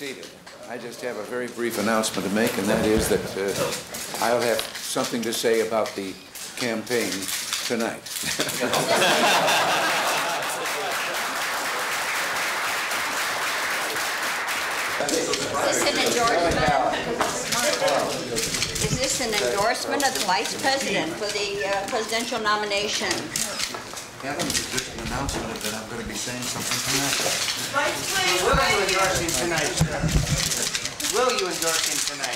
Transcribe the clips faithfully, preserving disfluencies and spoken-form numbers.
seated. I just have a very brief announcement to make, and that is that uh, I'll have something to say about the campaign tonight. Is this an endorsement? Is this an endorsement of the Vice President for the uh, presidential nomination? Kevin, it's just an announcement that I'm going to be saying something tonight. Vice President, will you endorse him tonight, sir? Will you endorse him tonight?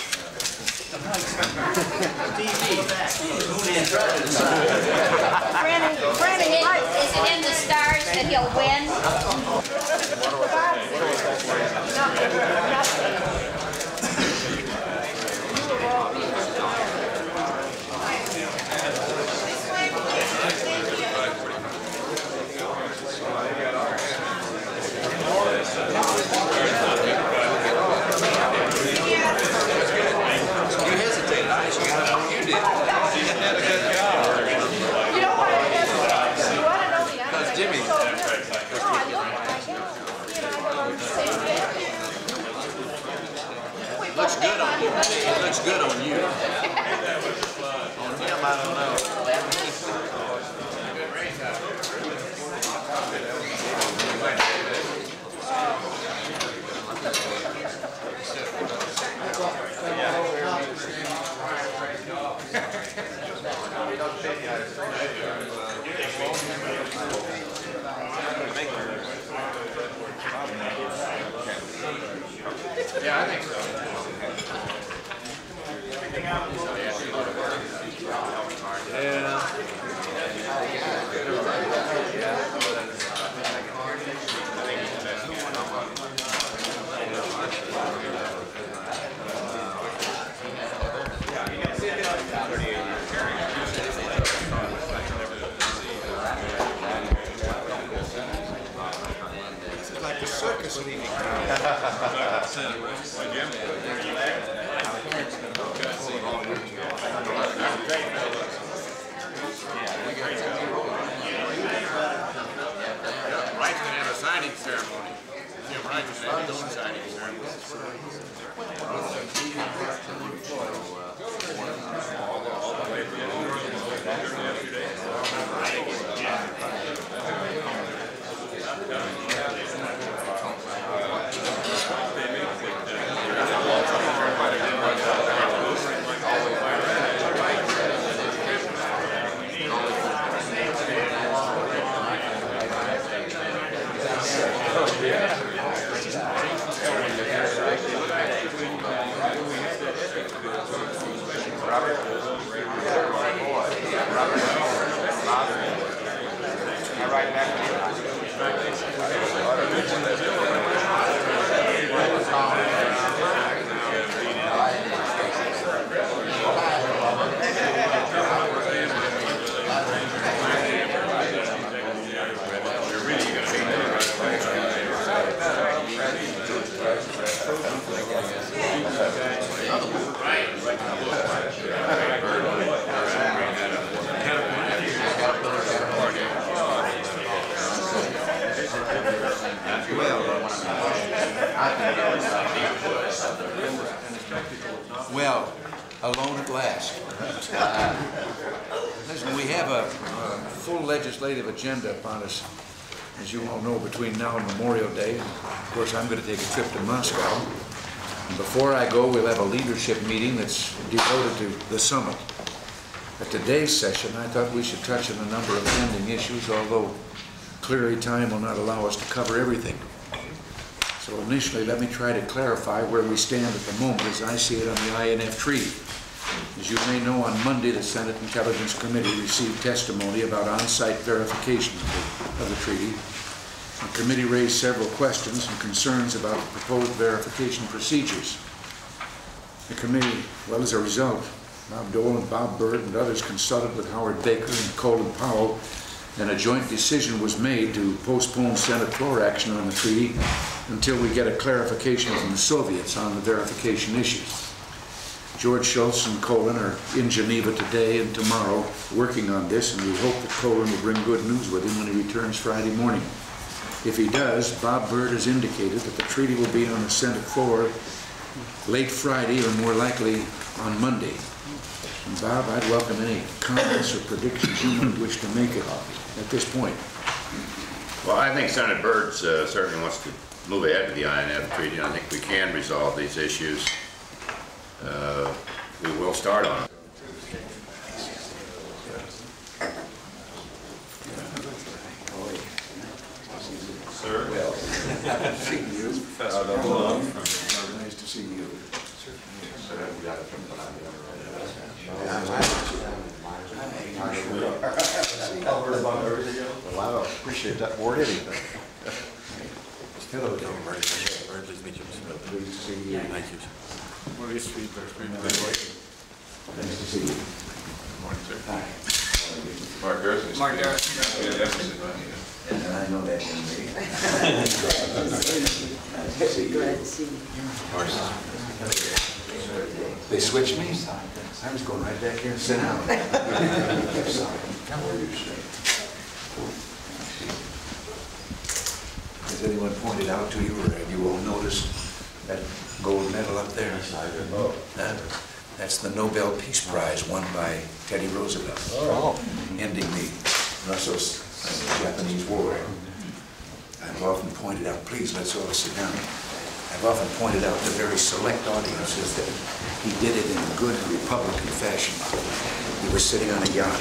Franny, Franny, is it in the stars that he'll win? Looks good on you. It looks good on you. On him, I don't know. Yeah, I think so. It's like the circus leaving. Wright's going to have a signing ceremony. Jim Wright's going to have his own signing ceremony. Well, alone at last. Uh, listen, we have a, a full legislative agenda upon us, as you all know, between now and Memorial Day. And of course, I'm going to take a trip to Moscow. And before I go, we'll have a leadership meeting that's devoted to the summit. At today's session, I thought we should touch on a number of pending issues, although clearly time will not allow us to cover everything. So initially, let me try to clarify where we stand at the moment as I see it on the I N F treaty. As you may know, on Monday, the Senate Intelligence Committee received testimony about on-site verification of the, of the treaty. The committee raised several questions and concerns about the proposed verification procedures. The committee, well, as a result, Bob Dole and Bob Byrd and others consulted with Howard Baker and Colin Powell, and a joint decision was made to postpone Senate floor action on the treaty until we get a clarification from the Soviets on the verification issues. George Shultz and Colin are in Geneva today and tomorrow working on this, and we hope that Colin will bring good news with him when he returns Friday morning. If he does, Bob Byrd has indicated that the treaty will be on the Senate floor late Friday or more likely on Monday. And Bob, I'd welcome any comments or predictions you might wish to make at this point. Well, I think Senator Byrd uh, certainly wants to move ahead with the I N F treaty. I think we can resolve these issues. Uh, we will start on it. Sir? Well, seeing you. Nice to see you. Well, I appreciate that more than anything. Hello, John. Pleased to meet you. Pleased to see you. Thank you. Nice to see you. Good morning, sir. Hi. Mark Garrison. Mark Garrison. And I know that young lady. Nice to see you. Glad to see you. They switched me. I was going right back here and sit down. Has anyone pointed out to you, or have you all noticed that gold medal up there? That, that's the Nobel Peace Prize won by Teddy Roosevelt, Oh. ending the Russo-Japanese War. I've often pointed out, please let's all sit down. I've often pointed out to very select audiences that he did it in a good Republican fashion. He was sitting on a yacht.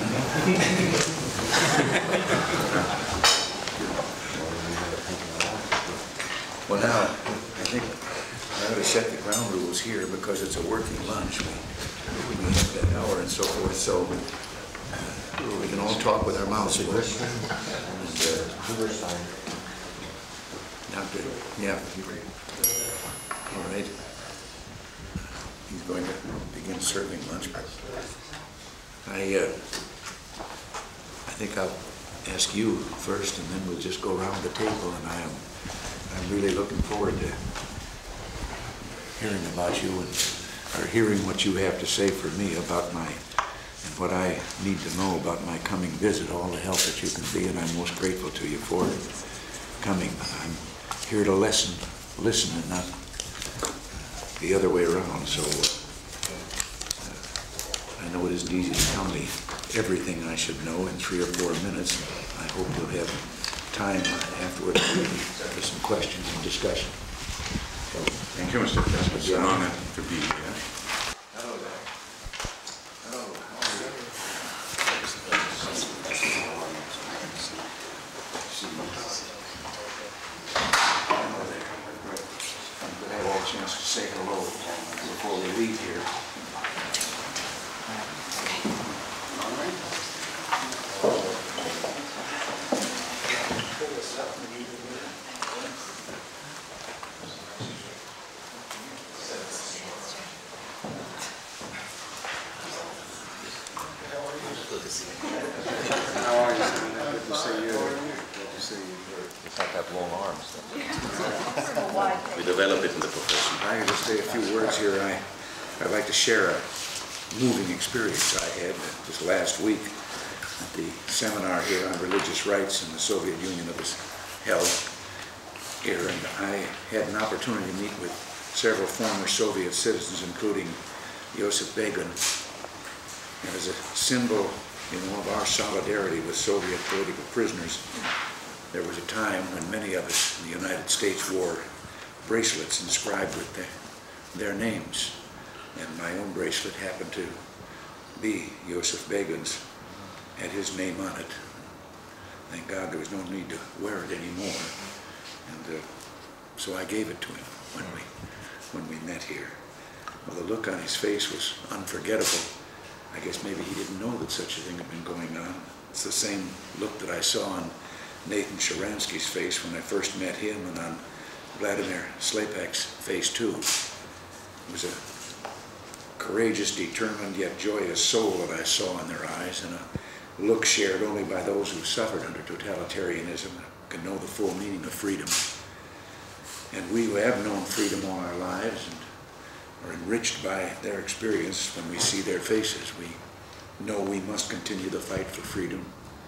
Well, now, I think I ought to set the ground rules here because it's a working lunch. We, we have that hour and so forth, so uh, we can all talk with our mouths full. And, uh, Doctor, yeah. All right. He's going to begin serving lunch. I, uh, I think I'll ask you first, and then we'll just go around the table. And I am, I'm really looking forward to hearing about you and or hearing what you have to say for me about my and what I need to know about my coming visit. All the help that you can be, and I'm most grateful to you for coming. I'm here to listen, listen, and not the other way around. So uh, I know it isn't easy to tell me everything I should know in three or four minutes. I hope you'll have time afterwards for some questions and discussion. So, Thank you, Mister President. It's an honor to be here. hello there. Hello. I'm glad I had a chance to say hello before we leave here. How are you, son? Good to see you. Good to see you. It's like that long arms. We develop it in the profession. If I could just say a few words here, I, I'd like to share a moving experience I had this last week at the seminar here on religious rights in the Soviet Union that was held here. And I had an opportunity to meet with several former Soviet citizens, including Joseph Begin. And as a symbol, you know, of our solidarity with Soviet political prisoners, there was a time when many of us in the United States wore bracelets inscribed with the, their names. And my own bracelet happened to be Joseph Begin's, had his name on it. Thank God there was no need to wear it anymore. And uh, so I gave it to him when we, when we met here. Well, the look on his face was unforgettable. I guess maybe he didn't know that such a thing had been going on. It's the same look that I saw on Nathan Sharansky's face when I first met him, and on Vladimir Slepak's face too. It was a courageous, determined, yet joyous soul that I saw in their eyes, and a look shared only by those who suffered under totalitarianism can know the full meaning of freedom. And we who have known freedom all our lives and are enriched by their experience, when we see their faces, we know we must continue the fight for freedom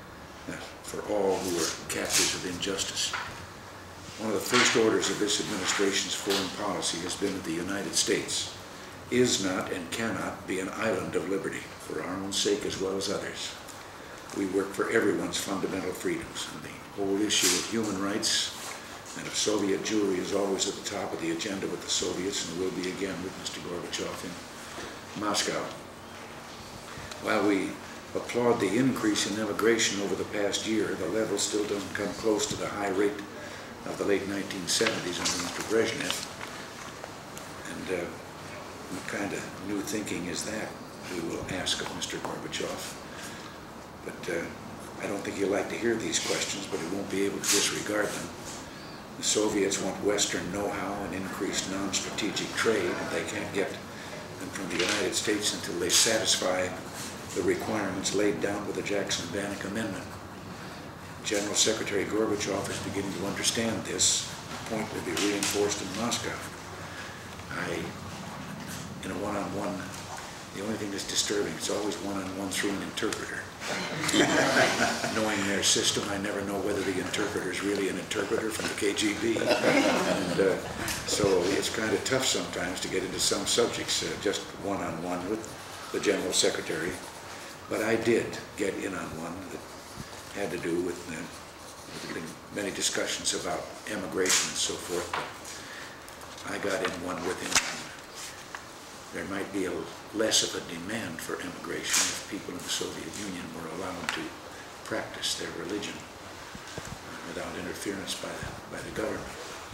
uh, for all who are captives of injustice. One of the first orders of this administration's foreign policy has been that the United States is not and cannot be an island of liberty for our own sake as well as others. We work for everyone's fundamental freedoms, and the whole issue of human rights and of Soviet Jewry is always at the top of the agenda with the Soviets, and will be again with Mister Gorbachev in Moscow. While we applaud the increase in immigration over the past year, the level still doesn't come close to the high rate of the late nineteen seventies under Mister Brezhnev. And uh, what kind of new thinking is that, we will ask of Mister Gorbachev. But uh, I don't think he'll like to hear these questions, but he won't be able to disregard them. The Soviets want Western know-how and increased non-strategic trade, and they can't get them from the United States until they satisfy the requirements laid down with the Jackson-Vanik Amendment. General Secretary Gorbachev is beginning to understand this. The point will be reinforced in Moscow. I, in a one-on-one, the only thing that's disturbing, it's always one-on-one through an interpreter. Knowing their system, I never know whether the interpreter is really an interpreter from the K G B. And uh, so it's kind of tough sometimes to get into some subjects, uh, just one-on-one with the General Secretary. But I did get in on one that had to do with, uh, with many discussions about immigration and so forth. But I got in one with him. There might be a less of a demand for immigration if people in the Soviet Union were allowed to practice their religion uh, without interference by the, by the government.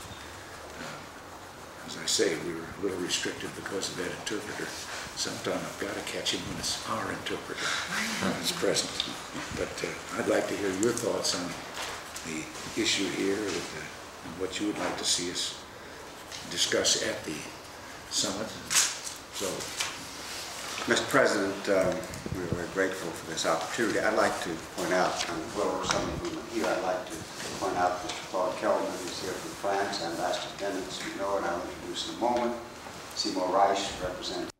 Uh, as I say, we were a little restricted because of that interpreter. Sometime I've got to catch him when it's our interpreter that's present. But uh, I'd like to hear your thoughts on the issue here with the, and what you would like to see us discuss at the summit. So, Mister President, um, we're very grateful for this opportunity. I'd like to point out, and well, some of you here, I'd like to point out Mister Claude Kellerman, who's here from France, Ambassador Dennis, you know, and I'll introduce in a moment. Seymour Reich, representative.